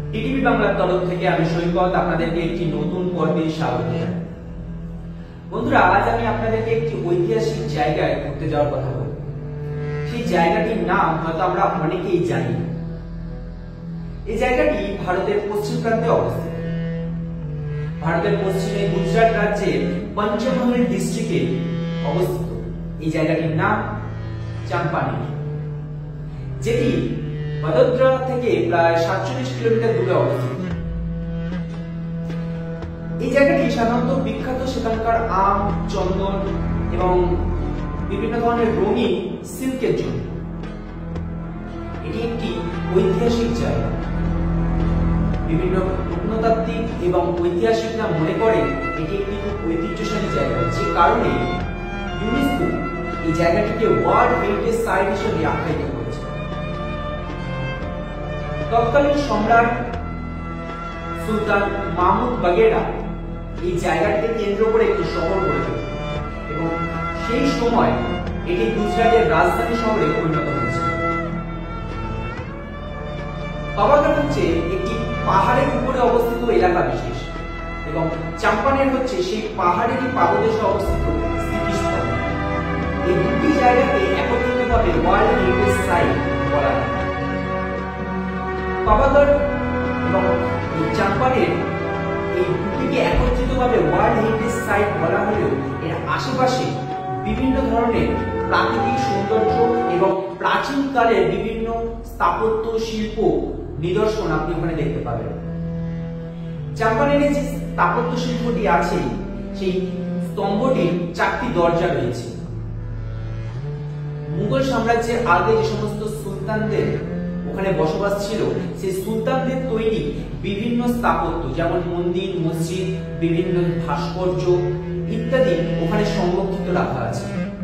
TTV বাংলার তরফ থেকে আমি সৈকত আপনাদেরকে একটি নতুন পর্বে স্বাগত জানাই। বন্ধুরা, আজ আমি আপনাদেরকে একটি ঐতিহাসিক জায়গায় ঘুরতে যাওয়ার কথা বলবো। সেই জায়গাটির নাম হয়তো আমরা অনেকেই জানি। এই জায়গাটি ভারতের পশ্চিম প্রান্তে অবস্থিত। ভারতের পশ্চিমে গুজরাট রাজ্যের পঞ্চমহল ডিস্ট্রিক্টে অবস্থিত এই জায়গাটির নাম চাম্পানের, যেটি বদোদরা থেকে প্রায় 47 কিলোমিটার দূরে অবস্থিত। এই জায়গাটি সাধারণত বিখ্যাত সেখানকার আম, চন্দন এবং বিভিন্ন ধরনের রঙিন সিল্কের জন্য। এটি একটি ঐতিহাসিক জায়গা। বিভিন্ন প্রত্নতাত্ত্বিক এবং ঐতিহাসিকরা মনে করেন এটি একটি খুব ঐতিহ্যশালী জায়গা, যে কারণে ইউনেস্কো এই জায়গাটিকে ওয়ার্ল্ড হেরিটেজ সাইট হিসেবে আখ্যায়িত করেছে। তৎকালীন সম্রাট সুলতান মাহমুদ বাগেরা এই জায়গাটিকে কেন্দ্র করে একটি শহর গড়ে তোলেন এবং সেই সময় এটি গুজরাটের রাজধানী শহরে পরিণত হয়েছিল। পাবাগড় হচ্ছে একটি পাহাড়ের উপরে অবস্থিত এলাকা বিশেষ এবং চাম্পানের হচ্ছে সেই পাহাড়েরই পাদদেশে অবস্থিত স্মৃতিস্থল। এই দুটি জায়গাকে একত্রিতভাবে ওয়ার্ল্ড হেরিটেজ সাইট বলা হয়। পাবাগড় এবং চাম্পানের এই দুটিকে একত্রিতভাবে ওয়ার্ল্ড হেরিটেজ সাইট বলা হলেও এর আশেপাশে বিভিন্ন ধরনের প্রাকৃতিক সৌন্দর্য এবং প্রাচীনকালের বিভিন্ন স্থাপত্য শিল্প নিদর্শন আপনি ওখানে দেখতে পাবেন। চাম্পানের যে স্থাপত্য শিল্পটি আছে, সেই স্তম্ভটির 4টি দরজা রয়েছে। মুঘল সাম্রাজ্যের আগে যে সমস্ত সুলতানদের ওখানে বসবাস ছিল, সেই সুলতানদের তৈরি বিভিন্ন স্থাপত্য, যেমন মন্দির, মসজিদ, বিভিন্ন ভাস্কর্য ইত্যাদি ওখানে সংরক্ষিত রাখা আছে।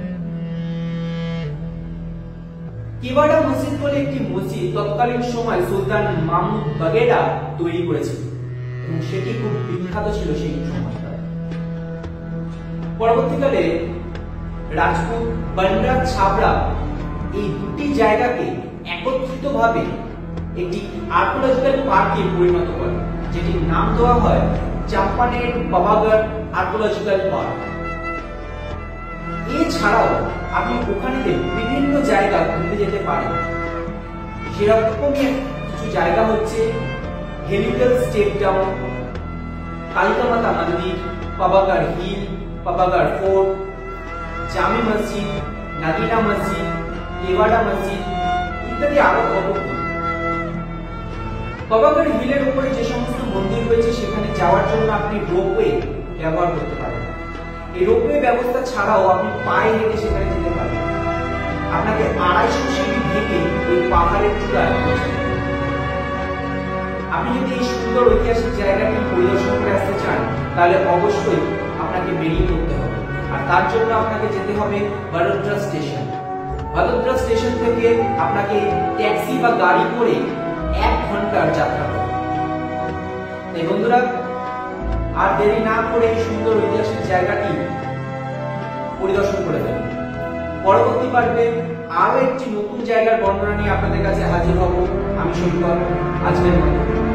কেওয়াড়া মসজিদ বলে একটি মসজিদ তৎকালীন সময় সুলতান মাহমুদ বাগেরা তৈরি করেছিল এবং সেটি খুব বিখ্যাত ছিল সেই সময়টা। পরবর্তীকালে রাজপুত বান্ডা ছাবড়া এই দুটি জায়গাকে একত্রিতভাবে একটি আর্কিওলজিক্যাল পার্কে পরিণত করে, যেটির নাম দেওয়া হয় চাম্পানের পাবাগড় আর্কিওলজিক্যাল পার্ক। এছাড়াও আপনি ওখানে বিভিন্ন জায়গা ঘুরতে যেতে পারেন। সেরকমই কিছু জায়গা হচ্ছে হেলিক্যাল স্টেপ ডাউন, কালিকা মাতা মন্দির, পাবাগড় হিল, পাবাগড় ফোর্ট, জামি মসজিদ, নাগিনা মসজিদ, কেওয়াড়া মসজিদ ইত্যাদি আরো কত। পাবাগড় হিলের উপরে যে সমস্ত মন্দির রয়েছে সেখানে যাওয়ার জন্য আপনি রোপওয়ে ব্যবহার করতে পারেন। এই রোপওয়ে ব্যবস্থা ছাড়াও আপনি পায়ে হেঁটে সেখানে যেতে পারেন। আপনাকে 250 সিঁড়ি ভেঙে ওই পাহাড়ের চূড়ায় পৌঁছাতে হবে। আপনি যদি এই সুন্দর ঐতিহাসিক জায়গাটি পরিদর্শন করে আসতে চান, তাহলে অবশ্যই আপনাকে বেরিয়ে পড়তে হবে। আর তার জন্য আপনাকে যেতে হবে বদোদরা স্টেশন। বদোদরা স্টেশন থেকে আপনাকে ট্যাক্সি বা গাড়ি করে 1 ঘন্টার যাত্রা করতে হবে। তাই বন্ধুরা, আর দেরি না করে এই সুন্দর ঐতিহাসিক জায়গাটি পরিদর্শন করে দেবেন। পরবর্তী পর্বে আরো একটি নতুন জায়গার বর্ণনা নিয়ে আপনাদের কাছে হাজির হব। আমি সৈকত। আজকের মতো